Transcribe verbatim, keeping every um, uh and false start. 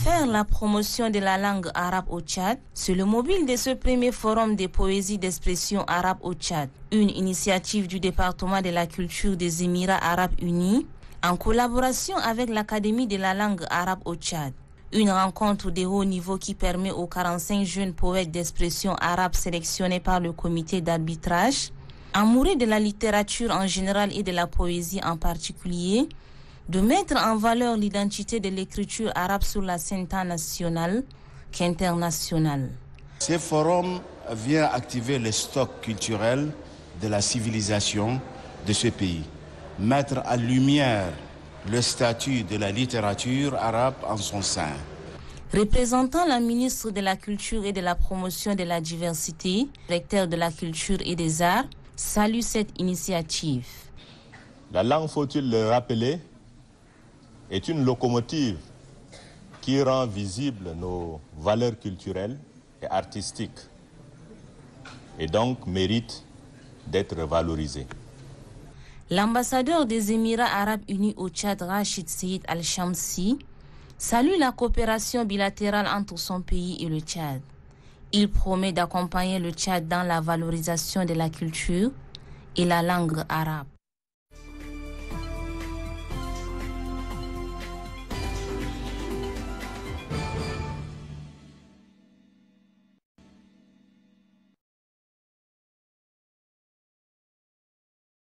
Faire la promotion de la langue arabe au Tchad, c'est le mobile de ce premier forum de poésie d'expression arabe au Tchad, une initiative du département de la culture des Émirats arabes unis en collaboration avec l'Académie de la langue arabe au Tchad. Une rencontre de haut niveau qui permet aux quarante-cinq jeunes poètes d'expression arabe sélectionnés par le comité d'arbitrage, amoureux de la littérature en général et de la poésie en particulier, de mettre en valeur l'identité de l'écriture arabe sur la scène tant nationale qu'internationale. Ce forum vient activer le stock culturel de la civilisation de ce pays, mettre en lumière le statut de la littérature arabe en son sein. Représentant la ministre de la Culture et de la Promotion de la Diversité, recteur de la Culture et des Arts, salue cette initiative. La langue, faut-il le rappeler, est une locomotive qui rend visibles nos valeurs culturelles et artistiques et donc mérite d'être valorisée. L'ambassadeur des Émirats arabes unis au Tchad, Rachid Seyid Al-Shamsi, salue la coopération bilatérale entre son pays et le Tchad. Il promet d'accompagner le Tchad dans la valorisation de la culture et la langue arabe.